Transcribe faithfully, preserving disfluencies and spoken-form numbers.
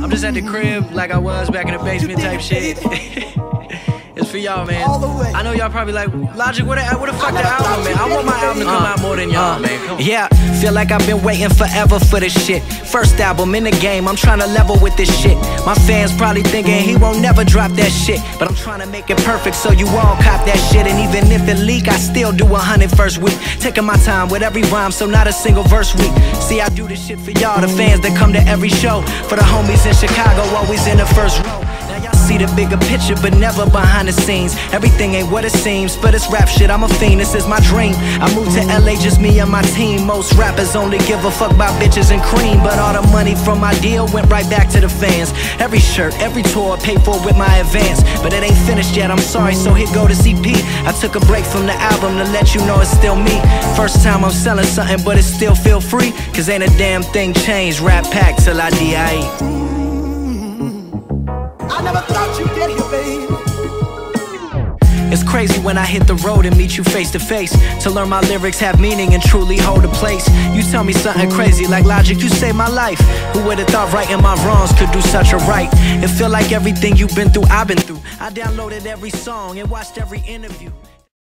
I'm just at the crib like I was back in the basement type shit. It's for y'all, man. I know y'all probably like, Logic, what the, what the fuck the album, man? I want my album to come uh, out more than y'all, uh, man. Come on. Yeah, feel like I've been waiting forever for this shit. First album in the game, I'm trying to level with this shit. My fans probably thinking he won't never drop that shit, but I'm trying to make it perfect so you all cop that shit. And even if it leak, I still do a hundred first week. Taking my time with every rhyme, so not a single verse week. See, I do this shit for y'all, the fans that come to every show. For the homies in Chicago, always in the first row. See the bigger picture, but never behind the scenes. Everything ain't what it seems. For this rap shit, I'm a fiend, this is my dream. I moved to L A, just me and my team. Most rappers only give a fuck about bitches and cream, but all the money from my deal went right back to the fans. Every shirt, every tour, paid for with my advance. But it ain't finished yet, I'm sorry, so here go to C P. I took a break from the album to let you know it's still me. First time I'm selling something, but it still feel free. Cause ain't a damn thing changed. Rap pack till I D I E. I never thought you'd get here, babe. It's crazy when I hit the road and meet you face to face, to learn my lyrics have meaning and truly hold a place. You tell me something crazy like Logic, you saved my life. Who would've thought righting my wrongs could do such a right? It feel like everything you've been through, I've been through. I downloaded every song and watched every interview.